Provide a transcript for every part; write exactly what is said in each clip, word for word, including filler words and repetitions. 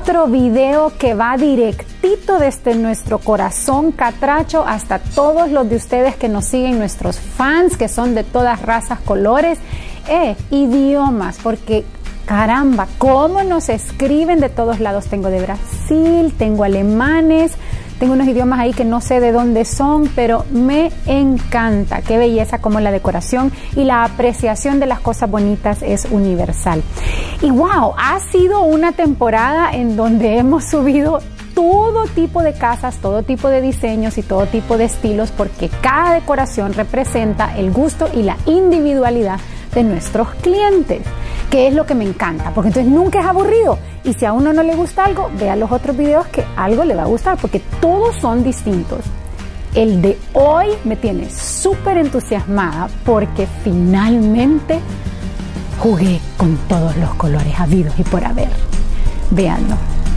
otro video que va directito desde nuestro corazón catracho hasta todos los de ustedes que nos siguen, nuestros fans que son de todas razas, colores, eh, idiomas, porque caramba, cómo nos escriben de todos lados. Tengo de Brasil, tengo alemanes, tengo unos idiomas ahí que no sé de dónde son, pero me encanta. Qué belleza, como la decoración y la apreciación de las cosas bonitas es universal. Y wow, ha sido una temporada en donde hemos subido todo tipo de casas, todo tipo de diseños y todo tipo de estilos, porque cada decoración representa el gusto y la individualidad de nuestros clientes, que es lo que me encanta, porque entonces nunca es aburrido. Y si a uno no le gusta algo, vea los otros videos que algo le va a gustar, porque todos son distintos. El de hoy me tiene súper entusiasmada porque finalmente jugué con todos los colores habidos y por haber. Véanlo.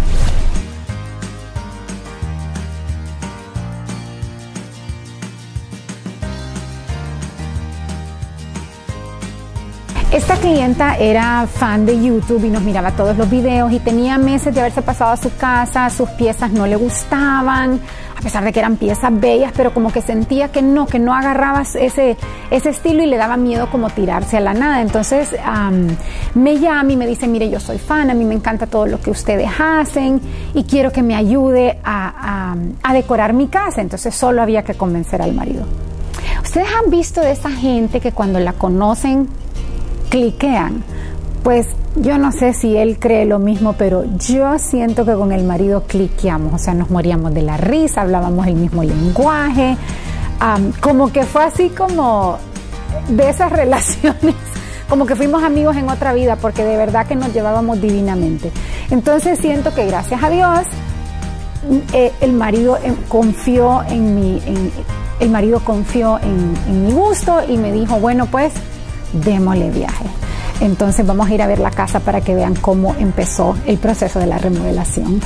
Esta clienta era fan de YouTube y nos miraba todos los videos y tenía meses de haberse pasado a su casa, sus piezas no le gustaban, a pesar de que eran piezas bellas, pero como que sentía que no, que no agarraba ese, ese estilo y le daba miedo como tirarse a la nada. Entonces um, me llama y me dice, mire, yo soy fan, a mí me encanta todo lo que ustedes hacen y quiero que me ayude a, a, a decorar mi casa. Entonces solo había que convencer al marido. Ustedes han visto de esa gente que cuando la conocen cliquean. Pues yo no sé si él cree lo mismo, pero yo siento que con el marido cliqueamos, o sea, nos moríamos de la risa, hablábamos el mismo lenguaje, um, como que fue así como de esas relaciones, como que fuimos amigos en otra vida, porque de verdad que nos llevábamos divinamente. Entonces siento que gracias a Dios eh, el marido eh, confió en mi, en, el marido confió en, en mi gusto y me dijo, bueno, pues démosle viaje. Entonces vamos a ir a ver la casa para que vean cómo empezó el proceso de la remodelación.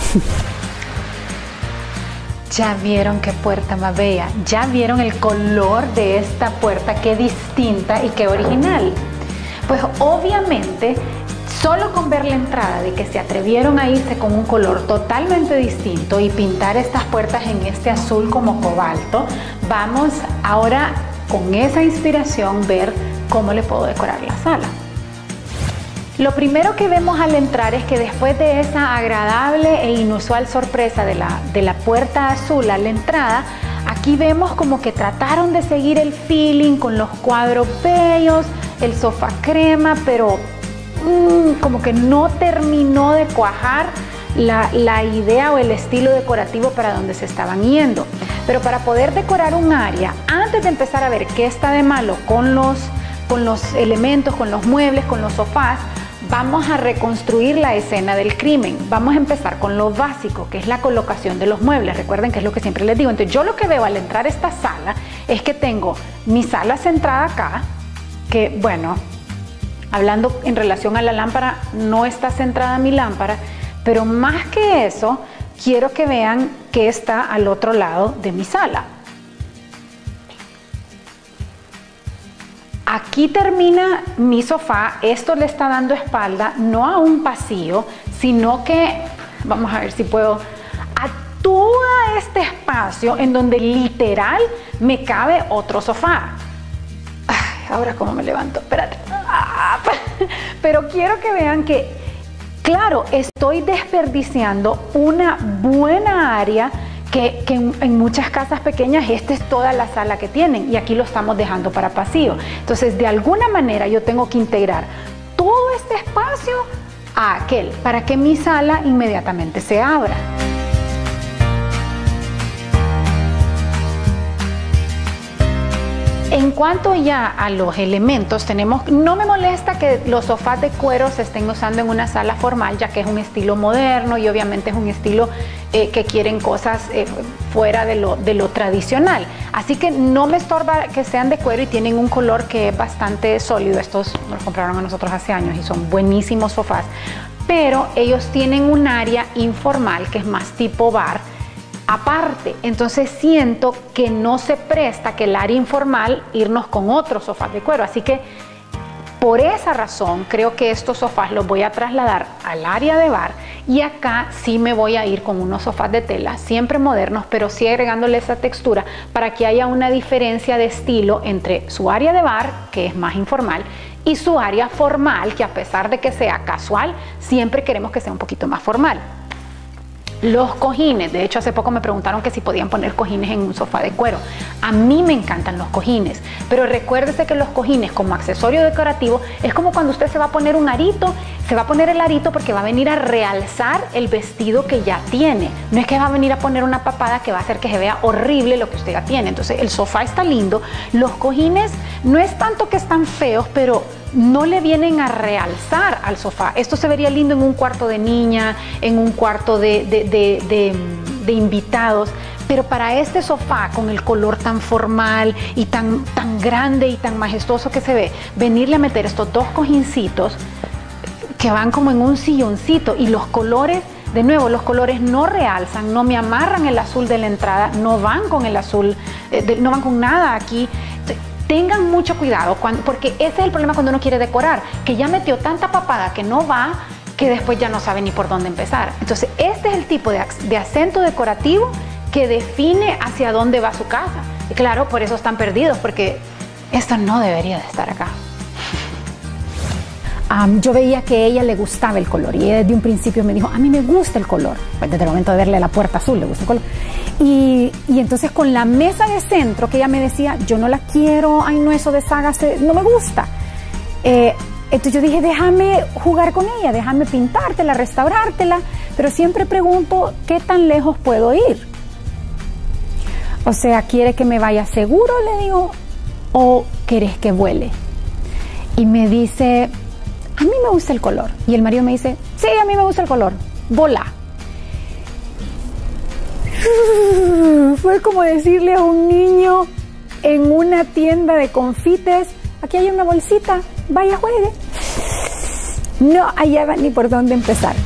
Ya vieron qué puerta más bella, ya vieron el color de esta puerta, qué distinta y qué original. Pues obviamente solo con ver la entrada, de que se atrevieron a irse con un color totalmente distinto y pintar estas puertas en este azul como cobalto, vamos ahora con esa inspiración ver cómo le puedo decorar la sala. Lo primero que vemos al entrar es que después de esa agradable e inusual sorpresa de la, de la puerta azul a la entrada, aquí vemos como que trataron de seguir el feeling con los cuadros bellos, el sofá crema, pero mmm, como que no terminó de cuajar la, la idea o el estilo decorativo para donde se estaban yendo. Pero para poder decorar un área, antes de empezar a ver qué está de malo con los con los elementos, con los muebles, con los sofás, vamos a reconstruir la escena del crimen. Vamos a empezar con lo básico, que es la colocación de los muebles. Recuerden que es lo que siempre les digo. Entonces yo lo que veo al entrar a esta sala es que tengo mi sala centrada acá, que bueno, hablando en relación a la lámpara, no está centrada mi lámpara, pero más que eso, quiero que vean que está al otro lado de mi sala. Aquí termina mi sofá, esto le está dando espalda no a un pasillo, sino que, vamos a ver si puedo, a todo este espacio en donde literal me cabe otro sofá. Ay, ahora cómo me levanto, espérate. Pero quiero que vean que, claro, estoy desperdiciando una buena área Que, que en, en muchas casas pequeñas esta es toda la sala que tienen y aquí lo estamos dejando para pasillo. Entonces de alguna manera yo tengo que integrar todo este espacio a aquel para que mi sala inmediatamente se abra. En cuanto ya a los elementos, tenemos, no me molesta que los sofás de cuero se estén usando en una sala formal, ya que es un estilo moderno y obviamente es un estilo eh, que quieren cosas eh, fuera de lo, de lo tradicional. Así que no me estorba que sean de cuero y tienen un color que es bastante sólido. Estos nos compraron a nosotros hace años y son buenísimos sofás, pero ellos tienen un área informal que es más tipo bar, aparte. Entonces siento que no se presta que el área informal irnos con otros sofás de cuero, así que por esa razón creo que estos sofás los voy a trasladar al área de bar y acá sí me voy a ir con unos sofás de tela, siempre modernos, pero sí agregándole esa textura para que haya una diferencia de estilo entre su área de bar, que es más informal, y su área formal, que a pesar de que sea casual, siempre queremos que sea un poquito más formal. Los cojines, de hecho hace poco me preguntaron que si podían poner cojines en un sofá de cuero. A mí me encantan los cojines, pero recuérdese que los cojines como accesorio decorativo es como cuando usted se va a poner un arito, se va a poner el arito porque va a venir a realzar el vestido que ya tiene. No es que va a venir a poner una papada que va a hacer que se vea horrible lo que usted ya tiene. Entonces el sofá está lindo, los cojines no es tanto que están feos, pero no le vienen a realzar al sofá. Esto se vería lindo en un cuarto de niña, en un cuarto de, de, de, de, de invitados, pero para este sofá con el color tan formal y tan, tan grande y tan majestuoso que se ve, venirle a meter estos dos cojincitos que van como en un silloncito y los colores, de nuevo, los colores no realzan, no me amarran el azul de la entrada, no van con el azul, eh, de, no van con nada aquí. Tengan mucho cuidado, cuando, porque ese es el problema cuando uno quiere decorar, que ya metió tanta papada que no va, que después ya no sabe ni por dónde empezar. Entonces, este es el tipo de, de acento decorativo que define hacia dónde va su casa. Y claro, por eso están perdidos, porque esto no debería de estar acá. Um, yo veía que a ella le gustaba el color y ella desde un principio me dijo, a mí me gusta el color. Pues desde el momento de verle la puerta azul le gusta el color. Y, y entonces con la mesa de centro que ella me decía, yo no la quiero, ay no, eso deshágase, no me gusta. Eh, entonces yo dije, déjame jugar con ella, déjame pintártela, restaurártela, pero siempre pregunto, ¿qué tan lejos puedo ir? O sea, ¿quiere que me vaya seguro, le digo, o querés que vuele? Y me dice, a mí me gusta el color. Y el marido me dice, sí, a mí me gusta el color, volá. Fue como decirle a un niño en una tienda de confites, aquí hay una bolsita, vaya, juegue. No hallaba ni por dónde empezar.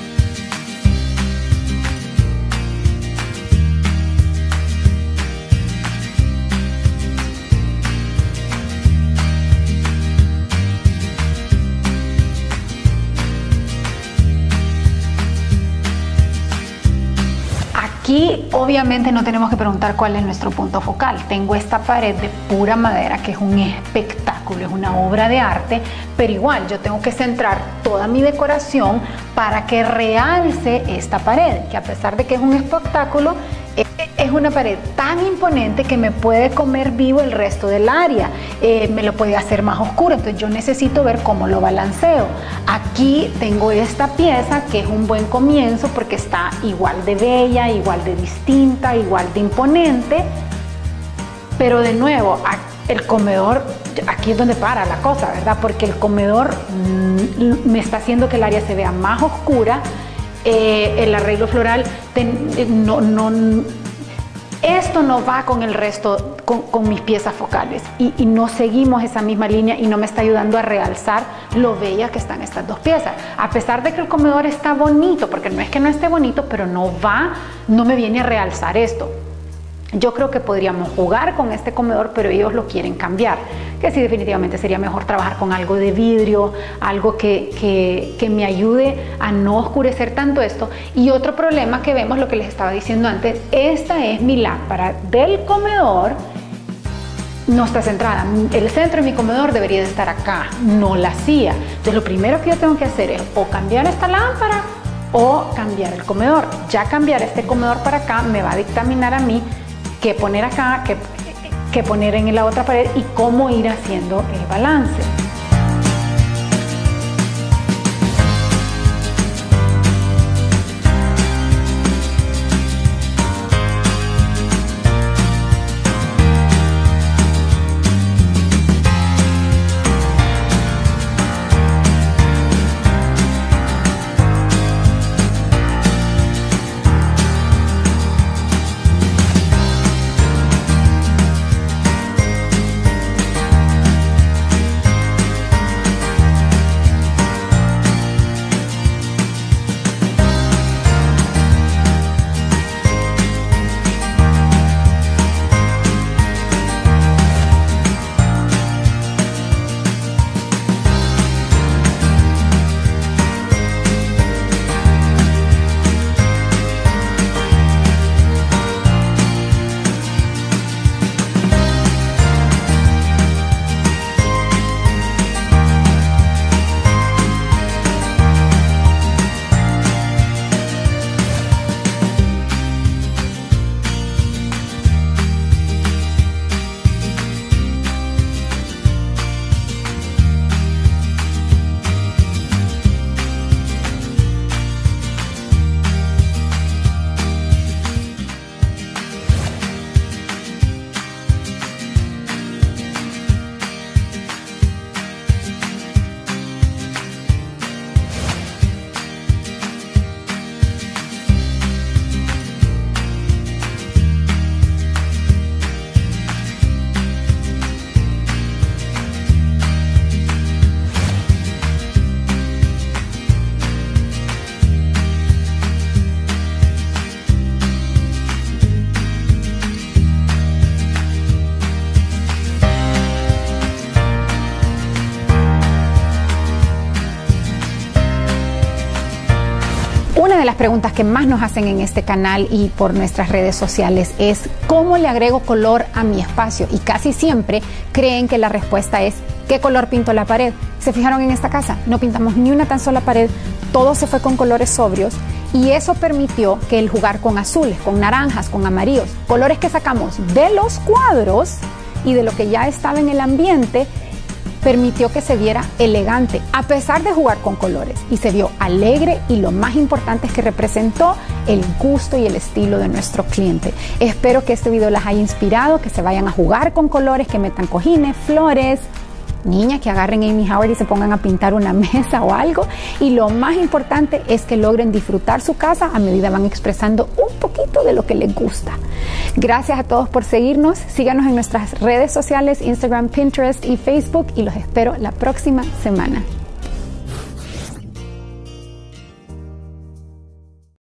Aquí obviamente no tenemos que preguntar cuál es nuestro punto focal. Tengo esta pared de pura madera que es un espectáculo, es una obra de arte, pero igual yo tengo que centrar toda mi decoración para que realce esta pared, que a pesar de que es un espectáculo, es una pared tan imponente que me puede comer vivo el resto del área, eh, me lo puede hacer más oscuro, entonces yo necesito ver cómo lo balanceo. Aquí tengo esta pieza que es un buen comienzo porque está igual de bella, igual de distinta, igual de imponente, pero de nuevo, el comedor, aquí es donde para la cosa, ¿verdad? Porque el comedor mmm, me está haciendo que el área se vea más oscura. Eh, el arreglo floral ten, no, no, esto no va con el resto, con, con mis piezas focales y, y no seguimos esa misma línea y no me está ayudando a realzar lo bella que están estas dos piezas, a pesar de que el comedor está bonito, porque no es que no esté bonito, pero no va, no me viene a realzar esto. Yo creo que podríamos jugar con este comedor, pero ellos lo quieren cambiar, que sí, definitivamente sería mejor trabajar con algo de vidrio, algo que, que, que me ayude a no oscurecer tanto esto. Y otro problema que vemos, lo que les estaba diciendo antes, esta es mi lámpara del comedor, no está centrada, el centro de mi comedor debería de estar acá, no la hacía. Entonces lo primero que yo tengo que hacer es o cambiar esta lámpara o cambiar el comedor. Ya cambiar este comedor para acá me va a dictaminar a mí qué poner acá, qué, qué poner en la otra pared y cómo ir haciendo el balance. Una de las preguntas que más nos hacen en este canal y por nuestras redes sociales es ¿cómo le agrego color a mi espacio? Y casi siempre creen que la respuesta es ¿qué color pinto la pared? ¿Se fijaron en esta casa? No pintamos ni una tan sola pared, todo se fue con colores sobrios y eso permitió que el jugar con azules, con naranjas, con amarillos, colores que sacamos de los cuadros y de lo que ya estaba en el ambiente, permitió que se viera elegante a pesar de jugar con colores y se vio alegre y lo más importante es que representó el gusto y el estilo de nuestro cliente. Espero que este video las haya inspirado, que se vayan a jugar con colores, que metan cojines, flores, niñas que agarren Amy Howard y se pongan a pintar una mesa o algo y lo más importante es que logren disfrutar su casa a medida van expresando un poquito de lo que les gusta. Gracias a todos por seguirnos, síganos en nuestras redes sociales, Instagram, Pinterest y Facebook y los espero la próxima semana.